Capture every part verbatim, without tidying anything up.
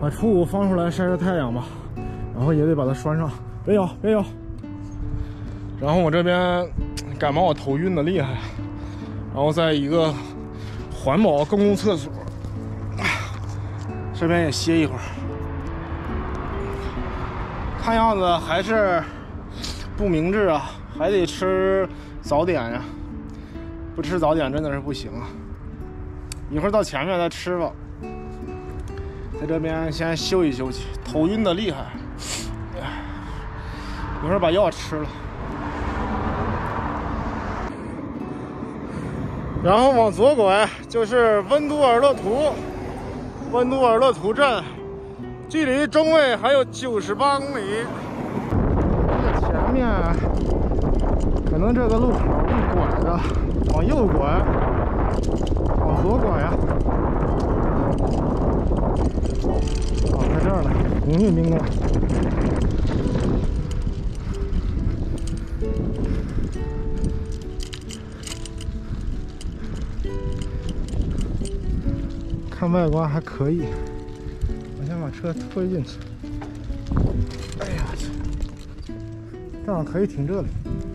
把初五放出来晒晒太阳吧，然后也得把它拴上。别咬，别咬。然后我这边感冒，我头晕的厉害，然后在一个环保公共厕所，这边也歇一会儿。看样子还是不明智啊，还得吃早点呀，不吃早点真的是不行啊。一会儿到前面再吃吧。在这边先休息休息，头晕的厉害，一会儿把药吃了，然后往左拐就是温都尔勒图，温都尔勒图镇，距离中卫还有九十八公里。这前面可能这个路口一拐的，往右拐，往左拐呀。哦，在这儿呢，红运宾馆。看外观还可以，我先把车推进去。哎呀，这样可以停这里。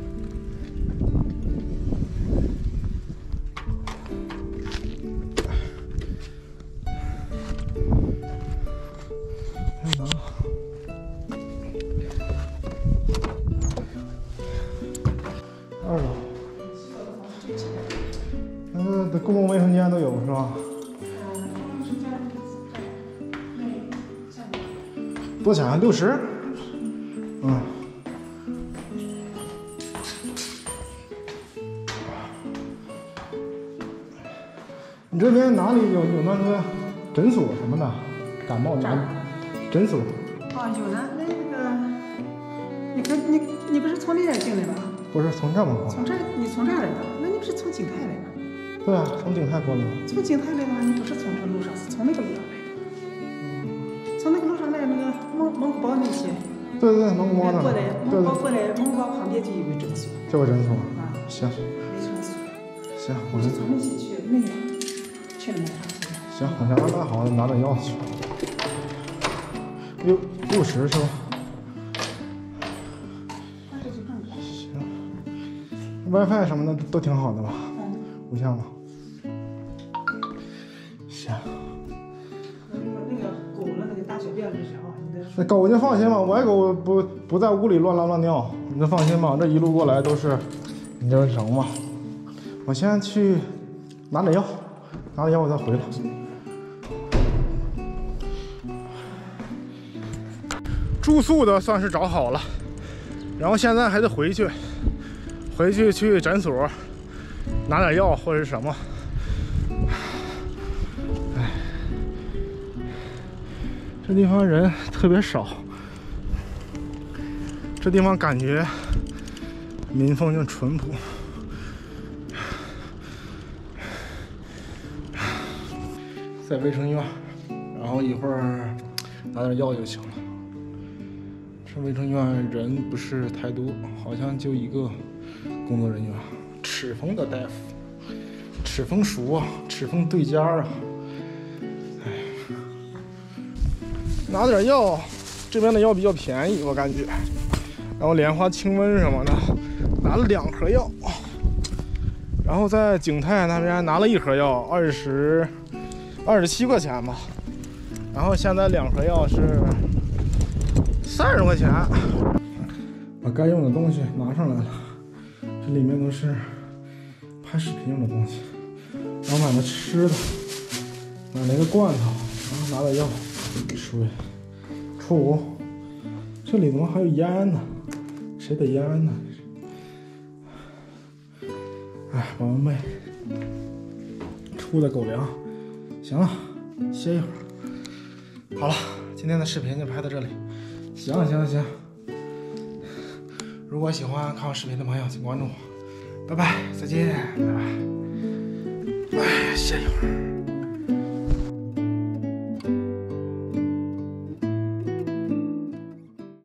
二楼，那个的公共卫生间都有是吧？多少钱？六十？嗯。你这边哪里有有那个诊所什么的？感冒诊诊所？ 哦，有的，那个，你可你你不是从那边进来吧？ 不是从这么过来。 从这你从这儿来的？那你不是从景泰来的？ 对啊，从景泰过来的。 从景泰来的话，你不是从这路上，是从那个路上来的。嗯。从那个路上来，那个蒙蒙古包那些。 对对对，蒙古包那。 过来，蒙古包过来，蒙古包旁边就有个诊所。 就个诊所。 啊。 行。 没诊所。 行，我是从那些去那个去了没？ 行，我先安排好拿点药去。六六十是吧？行 ，WiFi 什么的都挺好的吧？嗯。无线吗？行。 那个那个狗的那个大小便的时候，你的。 那狗你放心吧，我爱狗不不在屋里乱拉乱尿，你就放心吧，这一路过来都是你这成嘛。我先去拿点药，拿点药我再回来。住宿的算是找好了，然后现在还得回去，回去去诊所拿点药或者是什么。哎，这地方人特别少，这地方感觉民风就淳朴。在卫生院，然后一会儿拿点药就行了。这卫生院人不是太多，好像就一个工作人员，赤峰的大夫，赤峰熟啊，赤峰对家啊。哎，拿点药，这边的药比较便宜，我感觉。然后莲花清瘟什么的，拿了两盒药。然后在景泰那边拿了一盒药，二十。二十七块钱吧，然后现在两盒药是三十块钱。把该用的东西拿上来了，这里面都是拍视频用的东西。然后买了吃的，买了一个罐头，然后拿点药，水。初五，这里怎么还有烟呢？谁的烟呢？哎，保温杯，出的狗粮。行了，歇一会儿。好了，今天的视频就拍到这里。行行行，如果喜欢看我视频的朋友，请关注我。拜拜，再见，拜拜。哎，歇一会儿。